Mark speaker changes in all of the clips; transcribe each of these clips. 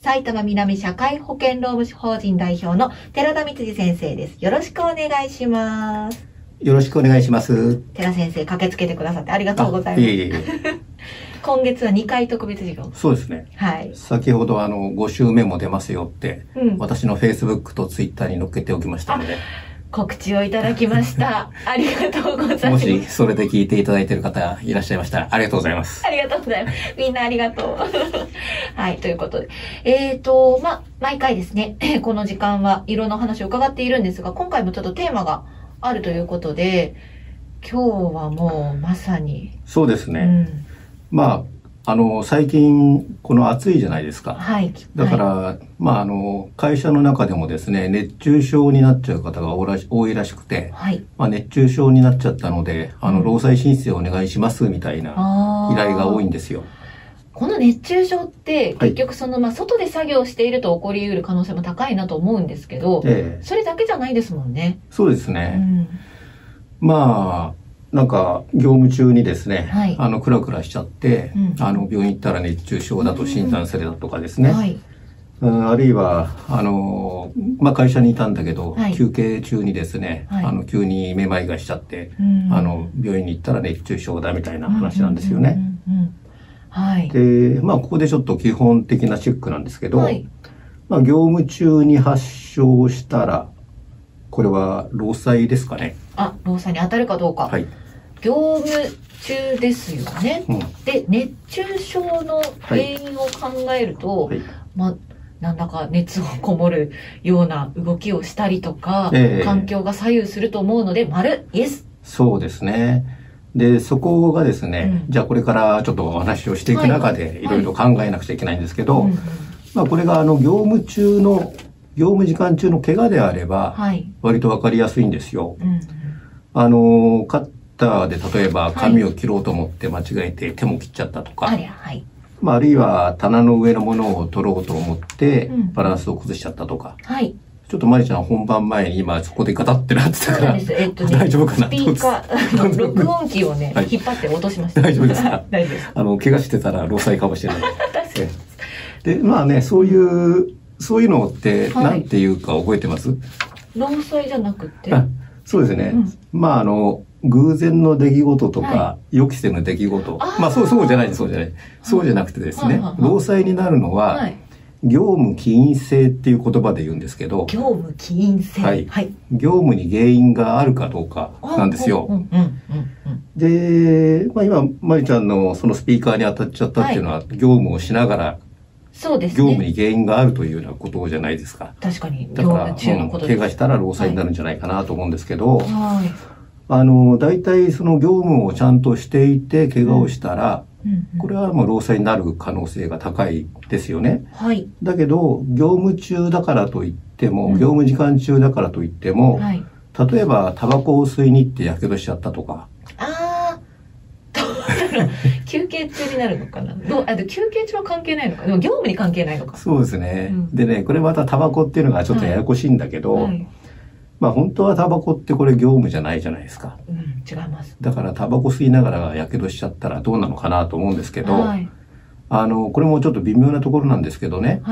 Speaker 1: 埼玉南社会保険労務士法人代表の寺田光先生です。よろしくお願いします。
Speaker 2: よろしくお願いします。
Speaker 1: 寺先生、駆けつけてくださってありがとうございます。
Speaker 2: いえいえ
Speaker 1: 今月は2回特別授業。
Speaker 2: そうですね。
Speaker 1: はい。
Speaker 2: 先ほど5週目も出ますよって、私の Facebook と Twitter に載っけておきましたので。
Speaker 1: 告知をいただきました。ありがとうございます。
Speaker 2: もしそれで聞いていただいている方いらっしゃいましたらありがとうございます。
Speaker 1: ありがとうございます。みんなありがとう。はい、ということで。毎回ですね、この時間は色の話を伺っているんですが、今回もちょっとテーマがあるということで、今日はもうまさに。
Speaker 2: そうですね。最近この暑いじゃないですか。
Speaker 1: はい。
Speaker 2: だから、会社の中でもですね、熱中症になっちゃう方が多いらしくて、
Speaker 1: はい。
Speaker 2: 熱中症になっちゃったので、労災申請をお願いしますみたいな依頼が多いんですよ。
Speaker 1: この熱中症って結局外で作業していると起こり得る可能性も高いなと思うんですけど、それだけじゃないですもんね。
Speaker 2: そうですね。なんか業務中にですね、クラクラしちゃって、病院行ったら熱中症だと診断されたとかですね、あるいは会社にいたんだけど、休憩中にですね、急にめまいがしちゃって、病院に行ったら熱中症だみたいな話なんですよね。で、ここでちょっと基本的なチェックなんですけど、業務中に発症したらこれは労災ですかね。
Speaker 1: 労災に当たるかどうか。業務中ですよね。で、熱中症の原因を考えると、なんだか熱をこもるような動きをしたりとか、環境が左右すると思うので、イエス。
Speaker 2: そうですね。で、そこがですね、じゃあこれからちょっとお話をしていく中でいろいろ考えなくちゃいけないんですけど、これが業務時間中の怪我であれば、割とわかりやすいんですよ。カッターで例えば髪を切ろうと思って間違えて手も切っちゃったとか、あるいは棚の上のものを取ろうと思ってバランスを崩しちゃったとか、ちょっとマリちゃん本番前に今そこでガタってなってたから、大丈夫かなと。
Speaker 1: スピーカー、録音機をね、引っ張って落としました。
Speaker 2: 大丈夫ですか？
Speaker 1: 大丈夫です。
Speaker 2: 怪我してたら労災かもしれない。で、そういうのって何ていうか覚えてます？
Speaker 1: 労災じゃなくて？
Speaker 2: そうですね。偶然の出来事とか、予期せぬ出来事。そうじゃない。そうじゃなくてですね、労災になるのは、業務起因性っていう言葉で言うんですけど、
Speaker 1: 業務起因性。
Speaker 2: 業務に原因があるかどうかなんですよ。で、今、まりちゃんのそのスピーカーに当たっちゃったっていうのは、業務をしながら、
Speaker 1: そうですね。
Speaker 2: 業務に原因があるというようなことじゃないですか。
Speaker 1: 確かに。
Speaker 2: だから、怪我したら労災になるんじゃないかなと思うんですけど、大体その業務をちゃんとしていて怪我をしたら、これはもう労災になる可能性が高いですよね。だけど、業務中だからといっても、業務時間中だからといっても、例えばタバコを吸いに行って火傷しちゃったとか。
Speaker 1: 休憩中になるのかな。休憩中は関係ないのか。でも業務に関係ないのか。
Speaker 2: そうですね。でね、これまたタバコっていうのがちょっとややこしいんだけど、本当はタバコってこれ業務じゃないじゃないですか。
Speaker 1: 違います。
Speaker 2: だからタバコ吸いながら火傷しちゃったらどうなのかなと思うんですけど、これもちょっと微妙なところなんですけどね、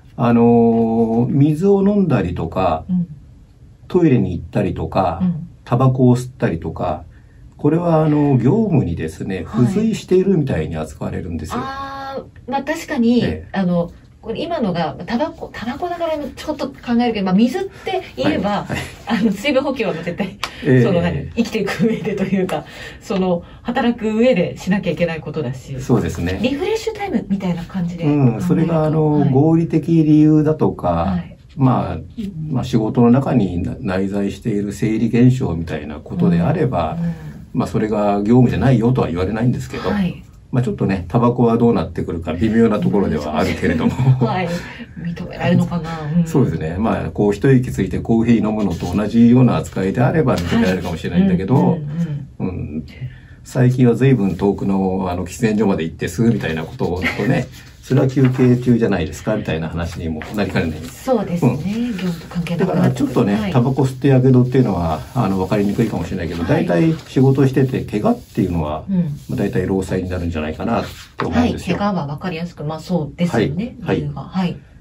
Speaker 2: 水を飲んだりとか、トイレに行ったりとか、タバコを吸ったりとか、これは業務にですね、付随しているみたいに扱われるんですよ。
Speaker 1: 確かに、これ今のがタバコだからちょっと考えるけど、水って言えば、水分補給は絶対、生きていく上でというか、働く上でしなきゃいけないことだし。
Speaker 2: そうですね。
Speaker 1: リフレッシュタイムみたいな感じで。
Speaker 2: それが合理的理由だとか、仕事の中に内在している生理現象みたいなことであれば、それが業務じゃないよとは言われないんですけど、ちょっとね、タバコはどうなってくるか微妙なところではあるけれども。
Speaker 1: 認められるのかな。
Speaker 2: そうですね。一息ついてコーヒー飲むのと同じような扱いであれば認められるかもしれないんだけど、最近は随分遠くの喫煙所まで行って吸うみたいなこととね、それは休憩中じゃないですかみたいな話にもなりかねない。
Speaker 1: そうですね。業務と関係なくな
Speaker 2: だからちょっとね、タバコ吸ってやけどっていうのは分かりにくいかもしれないけど、大体仕事してて怪我っていうのは大体労災になるんじゃないかなって思うんですよ。
Speaker 1: 怪我は分かりやすく、そうですよね。理由が。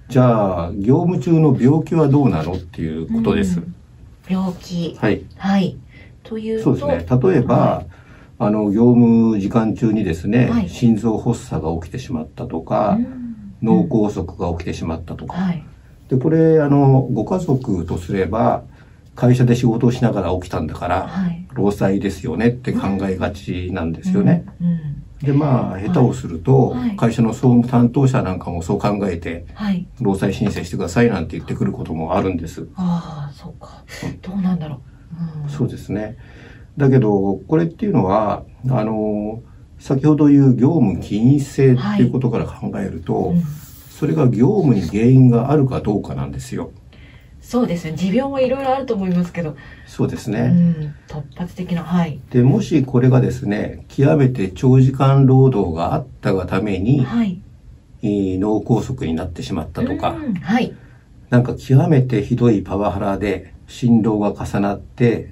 Speaker 2: じゃあ業務中の病気はどうなのっていうことです。
Speaker 1: 病気。
Speaker 2: はい。
Speaker 1: はい。という
Speaker 2: と。そうですね。例えば、業務時間中にですね、心臓発作が起きてしまったとか、脳梗塞が起きてしまったとか。で、これ、ご家族とすれば、会社で仕事をしながら起きたんだから、労災ですよねって考えがちなんですよね。で、まあ、下手をすると、会社の総務担当者なんかもそう考えて、労災申請してくださいなんて言ってくることもあるんです。
Speaker 1: ああ、そうか。どうなんだろ
Speaker 2: う。そうですね。だけど、これっていうのは、先ほど言う業務起因性っていうことから考えると、それが業務に原因があるかどうかなんですよ。
Speaker 1: そうですね。持病もいろいろあると思いますけど。
Speaker 2: そうですね。
Speaker 1: 突発的な、はい。
Speaker 2: で、もしこれがですね、極めて長時間労働があったがために、脳梗塞になってしまったとか、なんか極めてひどいパワハラで心労が重なって、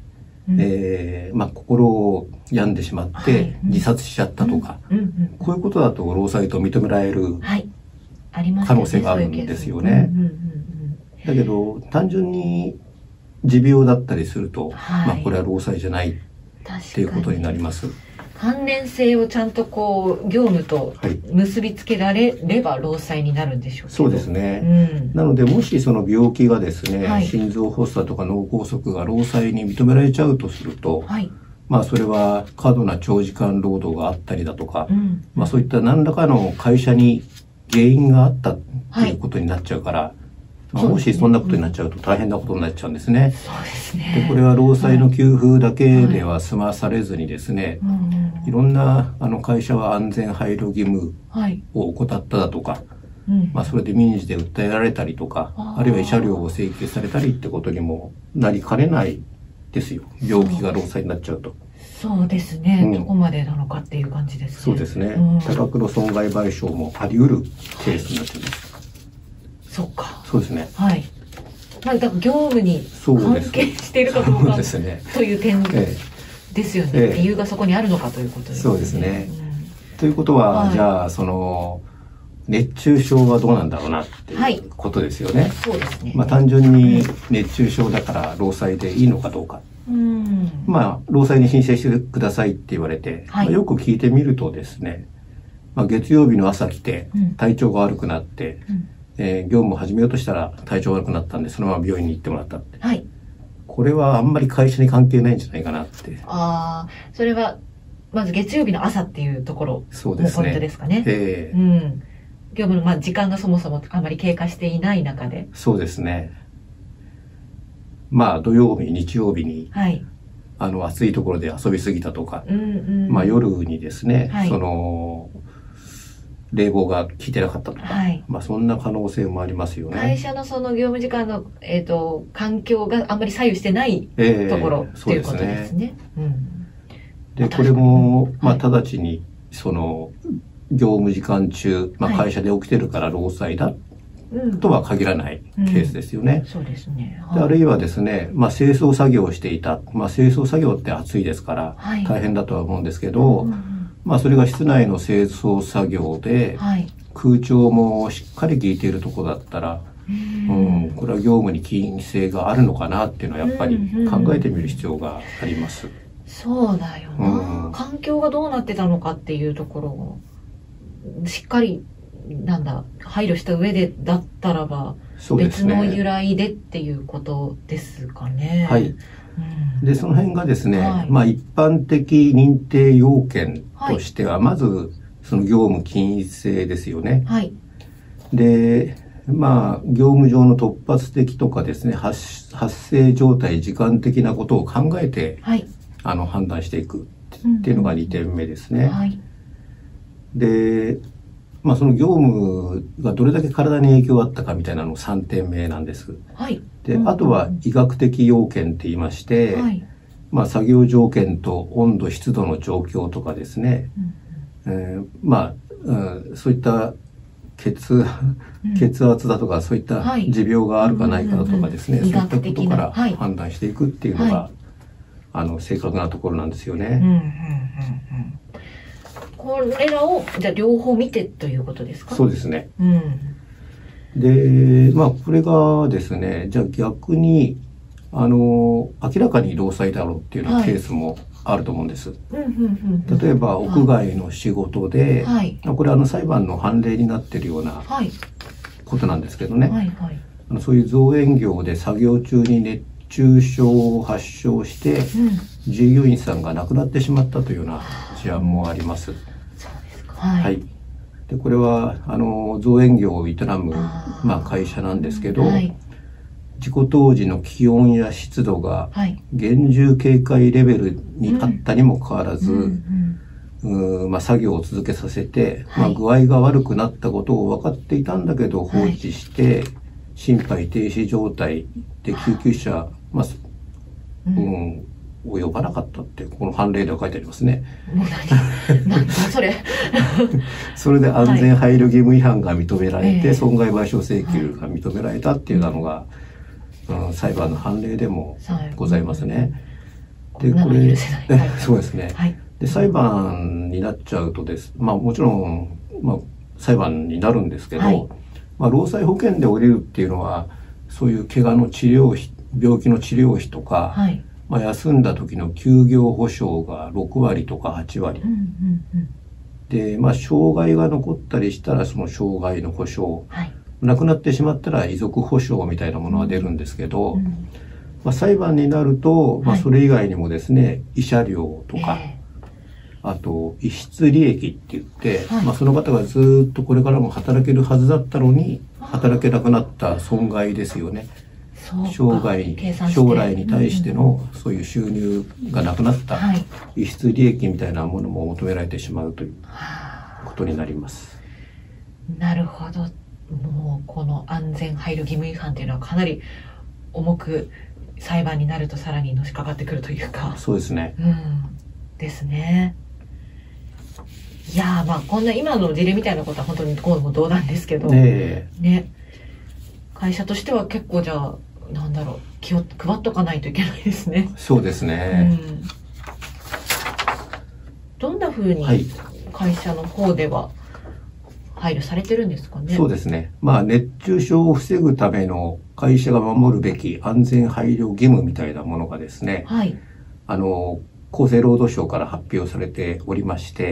Speaker 2: 心を病んでしまって自殺しちゃったとか、こういうことだと労災と認められる可能性があるんですよね。だけど単純に持病だったりすると、これは労災じゃないっていうことになります。
Speaker 1: 関連性をちゃんとこう業務と結びつけられれば労災になるんでしょうけど。
Speaker 2: そうですね。なのでもしその病気がですね、心臓発作とか脳梗塞が労災に認められちゃうとすると、それは過度な長時間労働があったりだとか、そういった何らかの会社に原因があったっていうことになっちゃうから、もしそんなことになっちゃうと大変なことになっちゃうんですね。
Speaker 1: そうですね。
Speaker 2: で、これは労災の給付だけでは済まされずにですね、いろんな会社は安全配慮義務を怠っただとか、それで民事で訴えられたりとか、あるいは慰謝料を請求されたりってことにもなりかねないですよ。病気が労災になっちゃうと。
Speaker 1: そうですね。どこまでなのかっていう感じですね。
Speaker 2: そうですね。多額の損害賠償もあり得るケースになっています。
Speaker 1: そうか。
Speaker 2: そうですね。
Speaker 1: はい。だから業務に関係しているかどうかという点ですよね。理由がそこにあるのかということですね。
Speaker 2: そうですね。ということは、じゃあ熱中症はどうなんだろうなっていうことですよね。
Speaker 1: そうですね。
Speaker 2: 単純に熱中症だから労災でいいのかどうか。労災に申請してくださいって言われて、よく聞いてみるとですね、月曜日の朝来て体調が悪くなって、業務を始めようとしたら体調悪くなったんでそのまま病院に行ってもらったって、これはあんまり会社に関係ないんじゃないかなって。
Speaker 1: それはまず月曜日の朝っていうところもポイントですかね。業務の時間がそもそもあまり経過していない中で。
Speaker 2: そうですね。土曜日日曜日に、暑いところで遊びすぎたとか、夜にですね、冷房が効いてなかったとか、そんな可能性もありますよね。
Speaker 1: 会社のその業務時間の、環境があんまり左右してないところっていうことですね。
Speaker 2: で、これも、直ちに、業務時間中、会社で起きてるから労災だとは限らないケースですよね。
Speaker 1: そうですね。
Speaker 2: あるいはですね、清掃作業をしていた。清掃作業って暑いですから、大変だとは思うんですけど、それが室内の清掃作業で、空調もしっかり効いているところだったら、これは業務に起因性があるのかなっていうのはやっぱり考えてみる必要があります。
Speaker 1: そうだよな。環境がどうなってたのかっていうところをしっかり配慮した上でだったらば、別の由来でっていうことですかね。
Speaker 2: で、その辺がですね、一般的認定要件としては、まず、その業務起因性ですよね。で、業務上の突発的とかですね、発生状態、時間的なことを考えて、判断していくっていうのが2点目ですね。で、その業務がどれだけ体に影響があったかみたいなの3点目なんです。で、あとは医学的要件って言いまして、作業条件と温度、湿度の状況とかですね、そういった血圧だとか、そういった持病があるかないかだとかですね、そういったことから判断していくっていうのが、正確なところなんですよね。
Speaker 1: これらをじゃあ両方見てということですか？
Speaker 2: そうですね。 で、まあ、これがですね、じゃあ逆に、明らかに労災だろうっていうようなケースもあると思うんです。例えば、屋外の仕事で、はい、これ裁判の判例になっているようなことなんですけどね、はいはい、そういう造園業で作業中に熱中症を発症して、従業員さんが亡くなってしまったというような事案もあります。
Speaker 1: そうですか。はい。はい、
Speaker 2: でこれは造園業を営む会社なんですけど、はい、事故当時の気温や湿度が厳重警戒レベルにあったにもかかわらず、作業を続けさせて、具合が悪くなったことを分かっていたんだけど放置して、心肺停止状態で救急車、を呼ばなかったってこの判例では書いてありますね。
Speaker 1: 何だそれ。
Speaker 2: それで安全配慮義務違反が認められて、損害賠償請求が認められたっていうのが、裁判の判例でもございますね。でこれそうですね。で裁判になっちゃうとです、もちろん、裁判になるんですけど、労災保険で降りるっていうのはそういう怪我の治療費、病気の治療費とか、休んだ時の休業保障が6割とか8割、で、障害が残ったりしたらその障害の保障、亡くなってしまったら遺族保障みたいなものが出るんですけど、裁判になると、それ以外にもですね、慰謝料とか、あと逸失利益って言って、その方がずっとこれからも働けるはずだったのに働けなくなった損害ですよね。将来に対してのそういう収入がなくなった逸失利益みたいなものも求められてしまうということになります。
Speaker 1: なるほど。もうこの安全配慮義務違反というのはかなり重く裁判になるとさらにのしかかってくるというか。
Speaker 2: そうですね。
Speaker 1: ですね。いやこんな今の事例みたいなことは本当にこうもどうなんですけど、ね、会社としては結構じゃあ気を配っとかないといけないですね。
Speaker 2: そうですね。
Speaker 1: どんな風に会社の方では配慮されてるんですかね。
Speaker 2: そうですね。熱中症を防ぐための会社が守るべき安全配慮義務みたいなものがですね、厚生労働省から発表されておりまして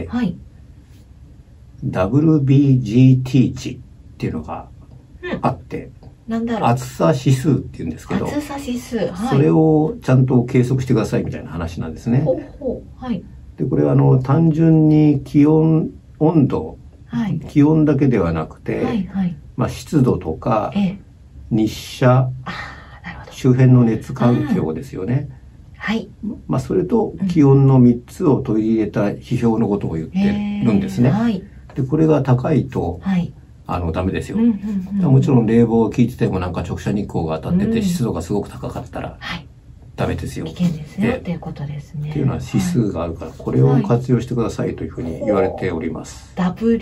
Speaker 2: 、WBGT 値っていうのがあって、暑さ指数っていうんですけど、
Speaker 1: 暑さ指数、
Speaker 2: それをちゃんと計測してくださいみたいな話なんですね。でこれは単純に気温、温度、気温だけではなくて、湿度とか、日射、周辺の熱環境ですよね。それと気温の3つを取り入れた指標のことを言ってるんですね。でこれが高いと、ダメですよ。もちろん冷房を効いてても直射日光が当たってて湿度がすごく高かったらダメですよ。
Speaker 1: 危険ですよっていうことですね。
Speaker 2: っていうのは指数があるから、これを活用してくださいというふうに言われております。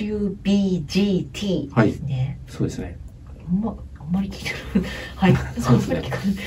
Speaker 1: WBGT ですね。
Speaker 2: そうですね。
Speaker 1: あんまり聞いてる。そうですね。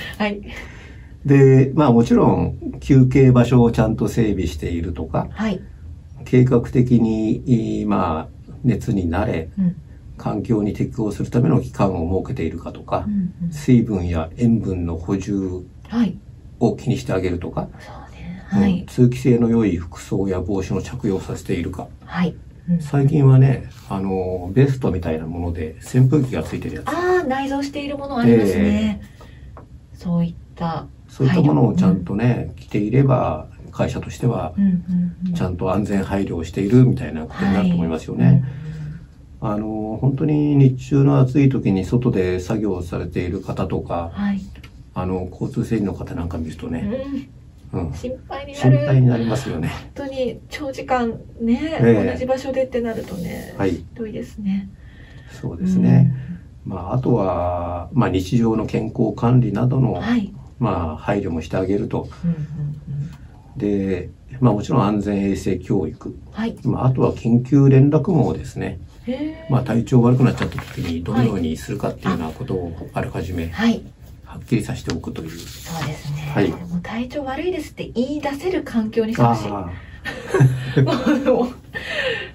Speaker 2: で、もちろん休憩場所をちゃんと整備しているとか、計画的に熱に慣れ、環境に適応するための期間を設けているかとか、水分や塩分の補充を気にしてあげるとか、通気性の良い服装や帽子の着用をさせているか、最近はね、ベストみたいなもので扇風機がついてるやつ、
Speaker 1: 内蔵しているものありますね。そういった
Speaker 2: ものをちゃんとね、着ていれば会社としてはちゃんと安全配慮をしているみたいなことになると思いますよね。本当に日中の暑い時に外で作業をされている方とか、交通整理の方なんか見るとね、
Speaker 1: 心配
Speaker 2: になりますよね。
Speaker 1: 本当に長時間ね、同じ場所でってなるとね、ひどいですね。
Speaker 2: そうですね。あとは日常の健康管理などの配慮もしてあげると。で、もちろん安全衛生教育、あとは緊急連絡網ですね。体調悪くなっちゃった時にどのようにするかっていうようなことをあらかじめはっきりさせておくという。
Speaker 1: そうですね。もう体調悪いですって言い出せる環境にしてほしい。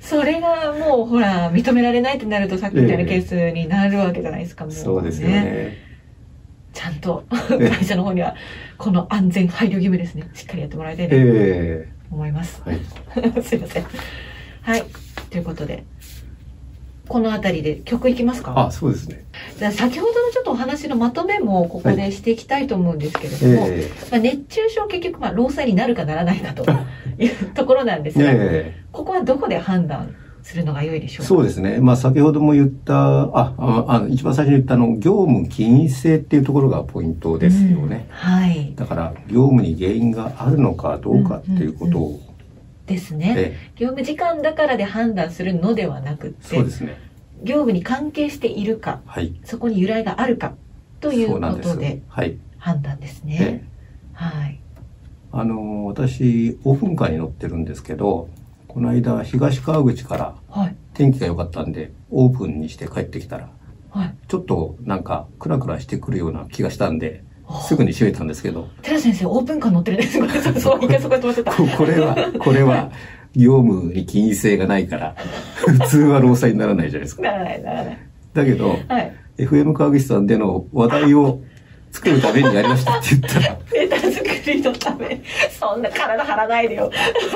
Speaker 1: それがもうほら認められないってなるとさっきみたいなケースになるわけじゃないですか。もうね、
Speaker 2: そうですよね。
Speaker 1: ちゃんと会社の方にはこの安全配慮義務ですね、しっかりやってもらいたいなと思います。はい、すいません。はい、ということでこの辺りで曲いきますか。
Speaker 2: あ、そうですね。
Speaker 1: じゃあ先ほどのちょっとお話のまとめもここでしていきたいと思うんですけれども、まあ、熱中症結局労災になるかならないかというところなんですが、ここはどこで判断するのが良いでしょうか。
Speaker 2: そうですね。まあ先ほども言った一番最初に言った業務起因性っていうところがポイントですよね。
Speaker 1: はい。
Speaker 2: だから業務に原因があるのかどうかっていうことを、
Speaker 1: ですね。業務時間だからで判断するのではなくて、
Speaker 2: そうですね。
Speaker 1: 業務に関係しているか、はい、そこに由来があるかということで判断ですね。はい。
Speaker 2: 私オープンカーに乗ってるんですけど、この間東川口から天気が良かったんでオープンにして帰ってきたら、はい、ちょっとなんかクラクラしてくるような気がしたんで。すぐに閉めたんですけど。
Speaker 1: 寺先生、オープンカー乗ってるんですか。そう、一回そこで止まってた。
Speaker 2: これは、業務に起因性がないから、普通は労災にならないじゃないですか。
Speaker 1: ならない。
Speaker 2: だけど、はい、FM 川口さんでの話題を作るためにやりましたって言ったら。
Speaker 1: ネタ作りのため、そんな体張らないでよ。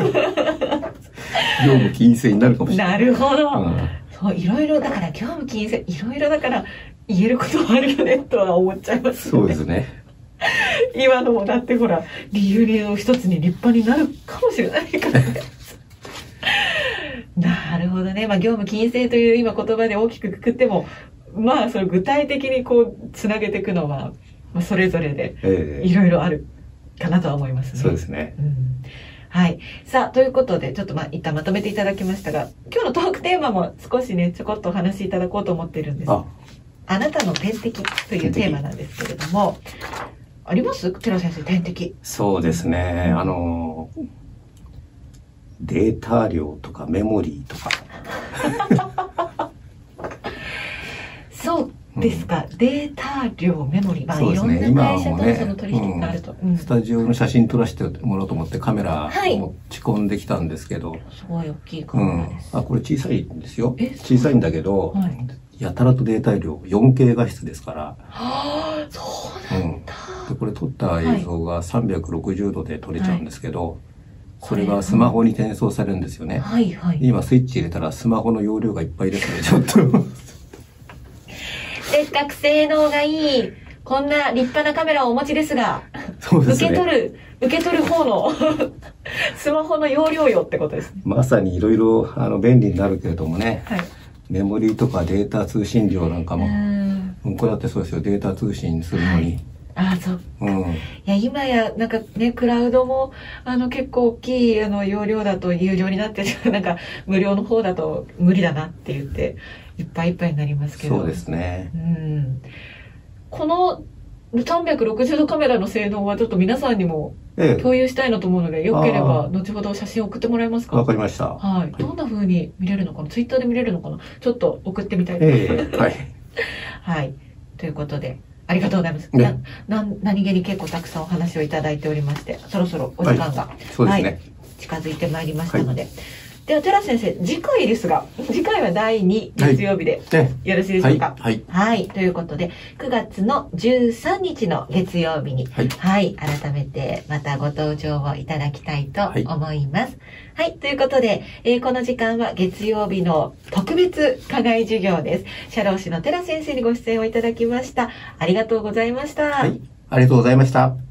Speaker 2: 業務起因性になるかもしれない。
Speaker 1: なるほど。そう、いろいろだから、業務起因性、いろいろだから、言えることはあるよね、とは思っちゃいますよね。
Speaker 2: そうですね。
Speaker 1: 今のもだってほら理由の一つに立派になるかもしれないからね。なるほどね。まあ業務起因性という今言葉で大きくくくっても、まあそれ具体的にこうつなげていくのは、まあ、それぞれでいろいろあるかなとは思いますね。
Speaker 2: そうですね。
Speaker 1: はい。さあ、ということで、ちょっと一旦まとめていただきましたが、今日のトークテーマも少しね、ちょこっとお話しいただこうと思っているんです。あなたの天敵というテーマなんですけれども、あります寺先生、天敵。
Speaker 2: そうですね。データ量とかメモリーとか。
Speaker 1: そうですか。データ量、メモリー。まあ、いろんな会社とその取引があると。
Speaker 2: スタジオの写真撮らせてもらおうと思ってカメラ持ち込んできたんですけど。
Speaker 1: すごい大きいカメラです。
Speaker 2: これ小さいんですよ。小さいんだけど、やたらとデータ量 4K 画質ですから。
Speaker 1: そうなんだ。
Speaker 2: でこれ撮った映像が360度で撮れちゃうんですけど、それがスマホに転送されるんですよね。今スイッチ入れたらスマホの容量がいっぱいですね、ちょっと。
Speaker 1: せっかく性能がいい、こんな立派なカメラをお持ちですが、
Speaker 2: そうですね、
Speaker 1: 受け取る方のスマホの容量よってことですね。
Speaker 2: まさにいろいろ便利になるけれどもね。メモリーとかデータ通信量なんかも、これだってそうですよ、データ通信するのに。
Speaker 1: そう。いや、今や、なんかね、クラウドも、結構大きい、容量だと有料になって、なんか、無料の方だと無理だなって言って、いっぱいいっぱいになりますけど。
Speaker 2: そうですね。
Speaker 1: この、360度カメラの性能はちょっと皆さんにも共有したいなと思うので、よければ後ほど写真送ってもらえますか。
Speaker 2: わかりました。
Speaker 1: はい。どんな風に見れるのかな、ツイッターで見れるのかな、ちょっと送ってみたいです。
Speaker 2: はい。
Speaker 1: はい。ということで、ありがとうございます。何気に結構たくさんお話をいただいておりまして、そろそろお時間が、近づいてまいりましたので。では寺先生、次回ですが、次回は第2月曜日でよろしいでしょうか。はい。ということで、9月の13日の月曜日に、改めてまたご登場をいただきたいと思います。はい。ということで、この時間は月曜日の特別課外授業です。社労士の寺先生にご出演をいただきました。ありがとうございました。
Speaker 2: はい。ありがとうございました。